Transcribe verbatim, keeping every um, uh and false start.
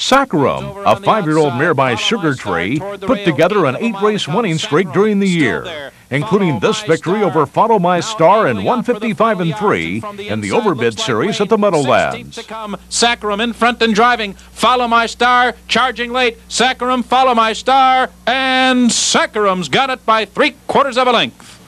SACCHARUM, a five-year-old mare by Sugar Tree, put together an eight-race winning streak during the year, including this victory over Follow My Star in one fifty-five and three in the Overbid series at the Meadowlands. SACCHARUM in front and driving. Follow My Star, charging late. SACCHARUM, Follow My Star, and SACCHARUM's got it by three quarters of a length.